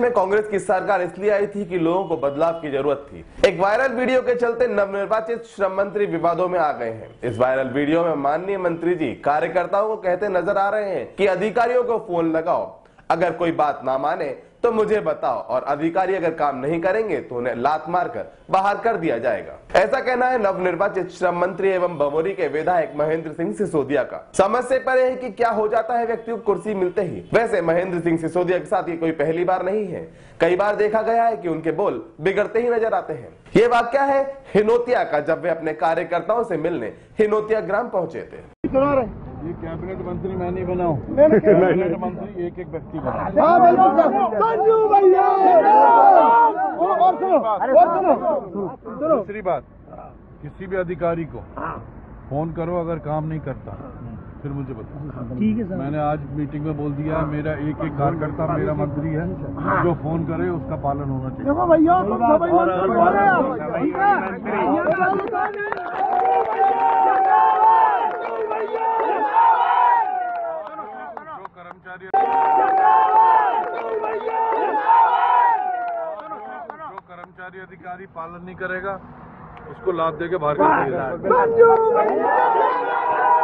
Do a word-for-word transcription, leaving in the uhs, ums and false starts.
में कांग्रेस की सरकार इसलिए आई थी कि लोगों को बदलाव की जरूरत थी। एक वायरल वीडियो के चलते नवनिर्वाचित श्रम मंत्री विवादों में आ गए हैं। इस वायरल वीडियो में माननीय मंत्री जी कार्यकर्ताओं को कहते नजर आ रहे हैं कि अधिकारियों को फोन लगाओ, अगर कोई बात ना माने तो मुझे बताओ, और अधिकारी अगर काम नहीं करेंगे तो उन्हें लात मारकर बाहर कर दिया जाएगा। ऐसा कहना है नवनिर्वाचित श्रम मंत्री एवं बमोरी के विधायक महेंद्र सिंह सिसोदिया का। समझ से परे है कि क्या हो जाता है व्यक्ति को कुर्सी मिलते ही। वैसे महेंद्र सिंह सिसोदिया के साथ ये कोई पहली बार नहीं है, कई बार देखा गया है कि उनके बोल बिगड़ते ही नजर आते हैं। ये वाकया है हिनोतिया का, जब वे अपने कार्यकर्ताओं से मिलने हिनोतिया ग्राम पहुंचे थे। ये कैबिनेट मंत्री मैं नहीं बनाऊं, कैबिनेट मंत्री एक एक व्यक्ति बनाऊं। दूसरी बात, किसी भी अधिकारी को फोन करो, अगर काम नहीं करता फिर मुझे बताओ। ठीक है सर। मैंने आज मीटिंग में बोल दिया, मेरा एक एक कार्यकर्ता मेरा मंत्री है, जो फोन करे उसका पालन होना चाहिए। देखो भैया, जो कर्मचारी अधिकारी पालन नहीं करेगा उसको लाभ देके बाहर कर देगा।